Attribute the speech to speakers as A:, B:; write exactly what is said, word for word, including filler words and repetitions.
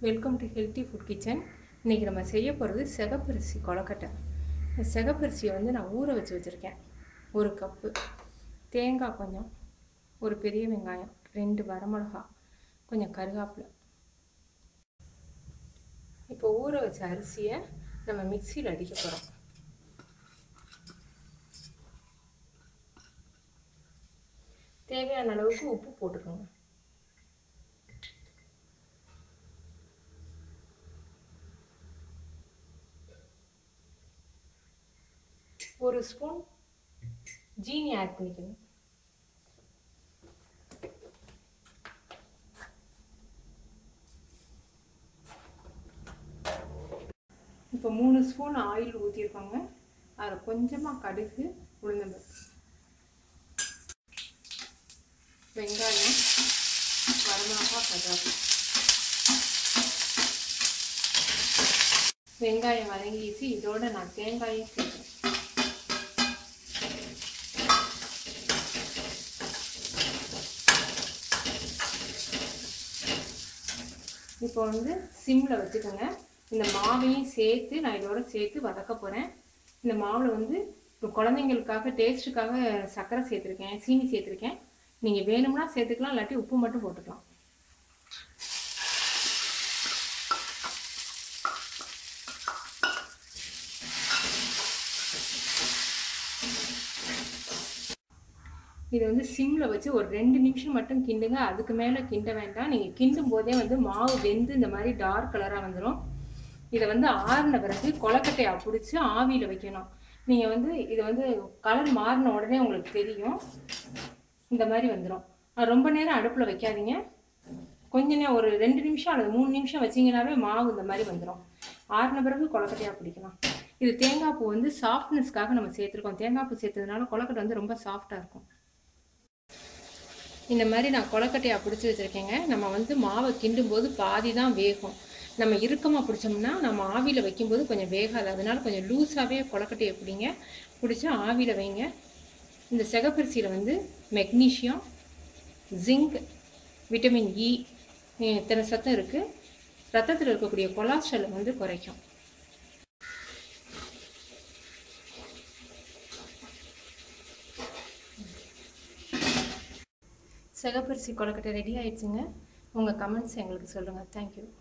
A: Welcome to healthy food kitchen. இன்றைக்கி நம்ம செய்ய போகிறது சிகப்பரிசி கொழுக்கட்டை. இந்த சிகப்பரிசியை வந்து நான் ஊற வச்சு வச்சுருக்கேன். ஒரு கப்பு தேங்காய், கொஞ்சம் ஒரு பெரிய வெங்காயம், ரெண்டு வரமிளகா, கொஞ்சம் கருவேப்பிலை. இப்போ ஊற வச்ச அரிசியை நம்ம மிக்சியில் அடிக்க போகிறோம். தேவையான அளவுக்கு உப்பு போட்டுக்கோங்க. ஒரு ஸ்பூன் ஜீனி ஆட் பண்ணிக்கணும். இப்போ மூணு ஸ்பூன் ஆயில் ஊற்றிருக்கோங்க. அதில் கொஞ்சமாக கடுகு, உளுந்தம்பருப்பு, வெங்காயம், வரமிளகாய், கருவேப்பிலை. வெங்காயம் வதங்கிச்சு. இதோட நான் தேங்காயும் சேர்க்கிறேன். இப்போ வந்து சிம்மில் வச்சுக்கோங்க. இந்த மாவையும் சேர்த்து நான் இதோட சேர்த்து வதக்க போகிறேன். இந்த மாவில் வந்து இப்போ குழந்தைங்களுக்காக டேஸ்ட்டுக்காக சர்க்கரை சேர்த்துருக்கேன், சீனி சேர்த்துருக்கேன். நீங்கள் வேணும்னா சேர்த்துக்கலாம், இல்லாட்டி உப்பு மட்டும் போட்டுக்கலாம். இதை வந்து சிம்மில் வச்சு ஒரு ரெண்டு நிமிஷம் மட்டும் கிண்டுங்க. அதுக்கு மேலே கிண்ட வேண்டாம். நீங்கள் கிண்டும் போதே வந்து மாவு வெந்து இந்த மாதிரி டார்க் கலராக வந்துடும். இதை வந்து ஆறின பிறகு கொழுக்கட்டையை பிடிச்சி ஆவியில் வைக்கணும். நீங்கள் வந்து இதை வந்து கலர் மாறின உடனே உங்களுக்கு தெரியும். இந்த மாதிரி வந்துடும். ரொம்ப நேரம் அடுப்பில் வைக்காதீங்க. கொஞ்ச நேரம் ஒரு ரெண்டு நிமிஷம் அல்லது மூணு நிமிஷம் வச்சிங்கனாவே மாவு இந்த மாதிரி வந்துடும். ஆறின பிறகு கொழுக்கட்டையாக பிடிக்கலாம். இது தேங்காய் பூ வந்து சாஃப்ட்னஸ்க்காக நம்ம சேர்த்துருக்கோம். தேங்காய் பூ சேர்த்ததுனால கொழுக்கட்டை வந்து ரொம்ப சாஃப்டாக இருக்கும். இந்த மாதிரி நான் கொழுக்கட்டையாக பிடிச்சி வச்சுருக்கேங்க. நம்ம வந்து மாவை கிண்டும் போது பாதி தான் வேகும். நம்ம இறுக்கமாக பிடிச்சோம்னா நம்ம ஆவியில் வைக்கும்போது கொஞ்சம் வேகாது. அதனால் கொஞ்சம் லூஸாகவே கொழுக்கட்டையை பிடிங்க. பிடிச்சி ஆவியில் வைங்க. இந்த சிகப்பரிசியில் வந்து மெக்னீஷியம், ஜிங்க், விட்டமின் இ இத்தனை சத்தம் இருக்குது. ரத்தத்தில் இருக்கக்கூடிய கொலஸ்ட்ராலை வந்து குறைக்கும். சிகப்பரிசி கொழுக்கட்டை ரெடி ஆயிடுச்சுங்க. உங்கள் கமெண்ட்ஸ் எங்களுக்கு சொல்லுங்கள். தேங்க்யூ.